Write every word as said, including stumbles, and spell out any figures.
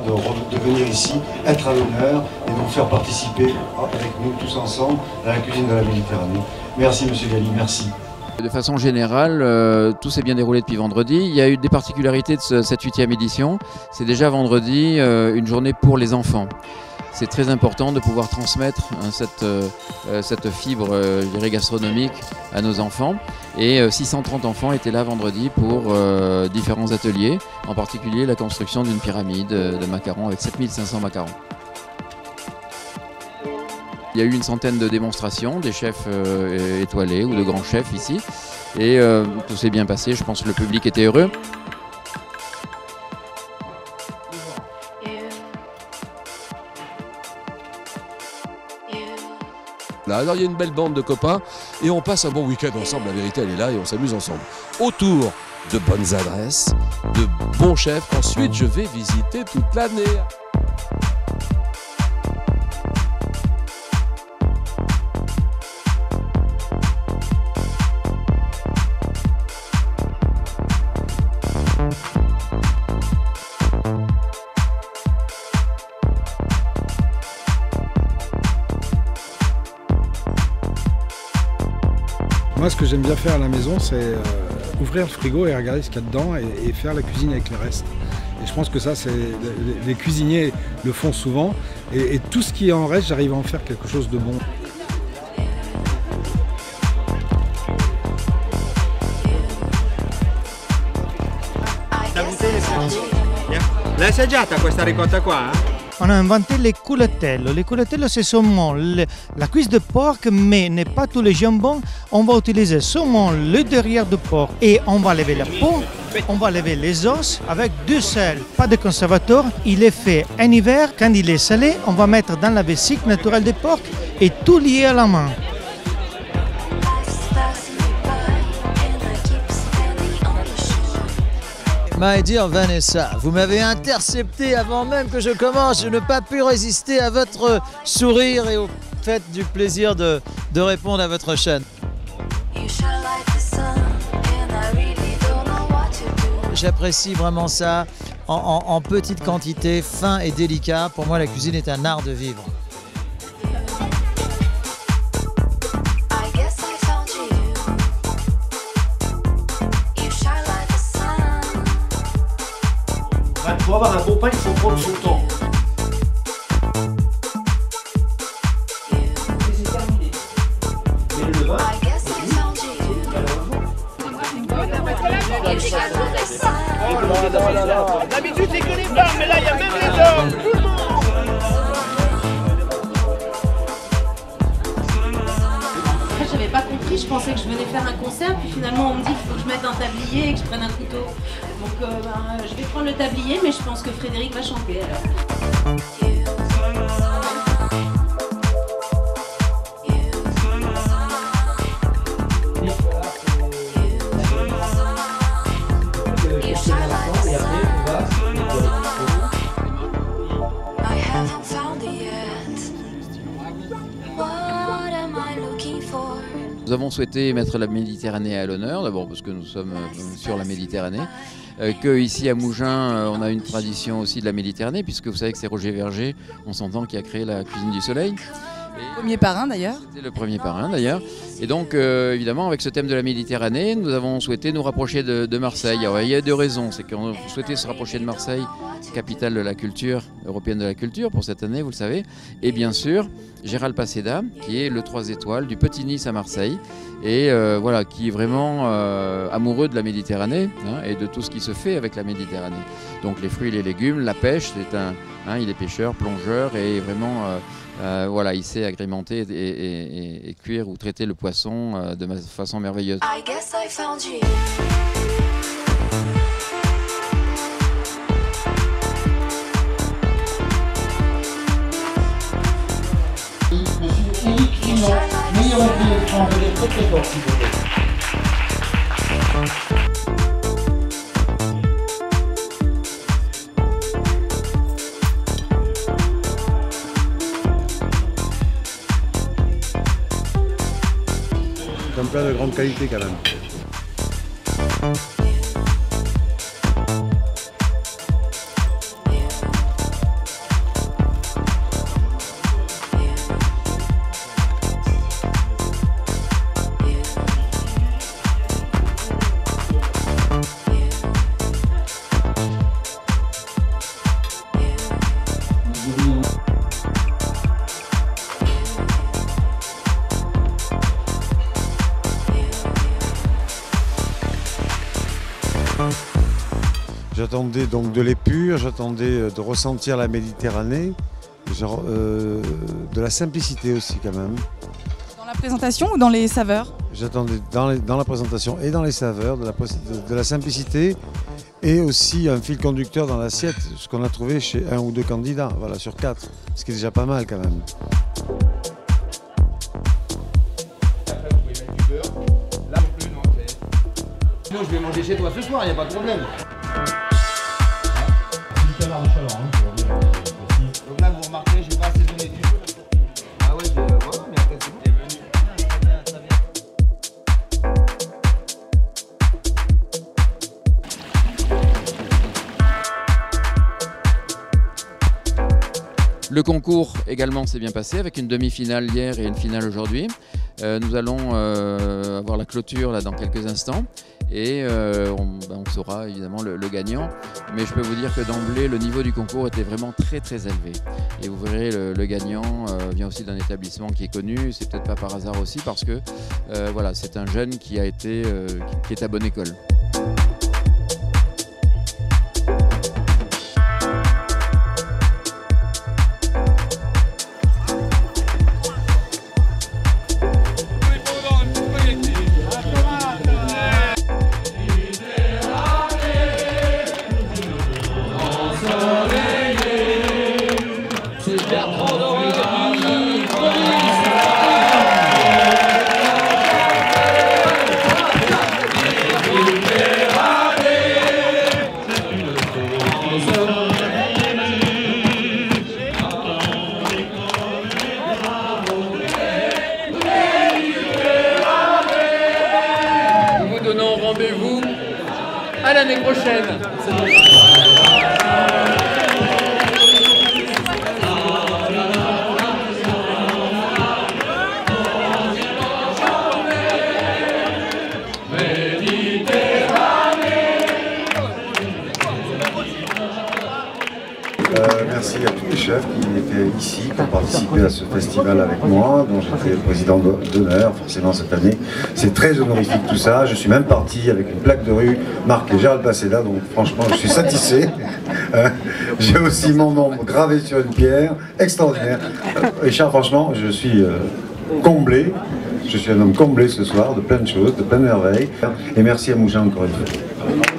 de, de venir ici, être à l'honneur et nous faire participer avec nous tous ensemble à la cuisine de la Méditerranée. Merci Monsieur Galli, merci. De façon générale, euh, tout s'est bien déroulé depuis vendredi. Il y a eu des particularités de ce, cette huitième édition. C'est déjà vendredi euh, une journée pour les enfants. C'est très important de pouvoir transmettre hein, cette, euh, cette fibre euh, je dirais gastronomique à nos enfants. Et euh, six cent trente enfants étaient là vendredi pour euh, différents ateliers, en particulier la construction d'une pyramide de macarons avec sept mille cinq cents macarons. Il y a eu une centaine de démonstrations, des chefs euh, étoilés ou de grands chefs ici. Et euh, tout s'est bien passé, je pense que le public était heureux. Là, alors il y a une belle bande de copains et on passe un bon week-end ensemble, la vérité elle est là et on s'amuse ensemble. Autour de bonnes adresses, de bons chefs, ensuite je vais visiter toute l'année. Moi, ce que j'aime bien faire à la maison, c'est euh, ouvrir le frigo et regarder ce qu'il y a dedans et, et faire la cuisine avec le reste. Et je pense que ça, c'est les, les cuisiniers le font souvent. Et, et tout ce qui en reste, j'arrive à en faire quelque chose de bon. L'hai assaggiata questa ricotta qua? On a inventé les culatello. Les culatello, c'est seulement le, la cuisse de porc, mais n'est pas tout le jambon. On va utiliser seulement le derrière du porc et on va lever la peau, on va lever les os avec du sel, pas de conservateur. Il est fait en hiver, quand il est salé, on va mettre dans la vessie naturelle du porc et tout lié à la main. My dear Vanessa, vous m'avez intercepté avant même que je commence. Je n'ai pas pu résister à votre sourire et au fait du plaisir de, de répondre à votre chaîne. J'apprécie vraiment ça en, en, en petite quantité, fin et délicat. Pour moi, la cuisine est un art de vivre. Pour avoir un bon pain, il faut prendre son temps. Et c'est terminé. Mais le vin, d'habitude c'est que les femmes, mais là il y a même les hommes. J'avais pas compris, je pensais que je venais faire un concert, puis finalement on me dit qu'il faut que je mette un tablier et que je prenne un couteau. Donc euh, ben, je vais prendre le tablier, mais je pense que Frédéric va chanter alors. Nous avons souhaité mettre la Méditerranée à l'honneur, d'abord parce que nous sommes sur la Méditerranée, euh, qu'ici à Mougins, euh, on a une tradition aussi de la Méditerranée, puisque vous savez que c'est Roger Verger, on s'entend, qui a créé la cuisine du soleil. Le premier parrain d'ailleurs. C'était le premier parrain d'ailleurs. Et donc euh, évidemment avec ce thème de la Méditerranée, nous avons souhaité nous rapprocher de, de Marseille. Alors, il y a deux raisons, c'est qu'on souhaitait se rapprocher de Marseille, capitale de la culture, européenne de la culture pour cette année, vous le savez. Et bien sûr, Gérald Paseda, qui est le trois étoiles du Petit Nice à Marseille, et euh, voilà, qui est vraiment euh, amoureux de la Méditerranée hein, et de tout ce qui se fait avec la Méditerranée. Donc les fruits et les légumes, la pêche, c'est un, hein, il est pêcheur, plongeur et vraiment, euh, euh, voilà, il sait agrémenter et, et, et, et cuire ou traiter le poisson euh, de façon merveilleuse. I guess I found you. Monsieur Éric Fillon, meilleur ouvrier de France, vous êtes très très fort s'il vous plaît. C'est un plat de grande qualité quand même. J'attendais donc de l'épure, j'attendais de ressentir la Méditerranée, genre, euh, de la simplicité aussi quand même. Dans la présentation ou dans les saveurs? J'attendais dans, les, dans la présentation et dans les saveurs, de la, de, de la simplicité et aussi un fil conducteur dans l'assiette, ce qu'on a trouvé chez un ou deux candidats, voilà, sur quatre, ce qui est déjà pas mal quand même. Sinon je vais manger chez toi ce soir, il n'y a pas de problème. Donc là vous remarquez, je n'ai pas assaisonné du tout. Ah ouais, voilà, mais après c'est bon. C'est venu. Très bien, très bien. Le concours également s'est bien passé avec une demi-finale hier et une finale aujourd'hui. Euh, nous allons euh, avoir la clôture là, dans quelques instants et euh, on, ben, on saura évidemment le, le gagnant. Mais je peux vous dire que d'emblée, le niveau du concours était vraiment très très élevé. Et vous verrez, le, le gagnant euh, vient aussi d'un établissement qui est connu. C'est peut-être pas par hasard aussi parce que euh, voilà, c'est un jeune qui, a été, euh, qui, qui est à bonne école. Nous vous donnons rendez-vous à l'année prochaine. Euh, merci à tous les chefs qui étaient ici, qui ont participé à ce festival avec moi, dont j'étais président d'honneur forcément cette année. C'est très honorifique tout ça. Je suis même parti avec une plaque de rue marquée Gérald Passéda, donc franchement je suis satisfait. Euh, J'ai aussi mon nom gravé sur une pierre, extraordinaire. Euh, Richard, franchement, je suis euh, comblé. Je suis un homme comblé ce soir de plein de choses, de plein de merveilles. Et merci à Mougin encore une fois.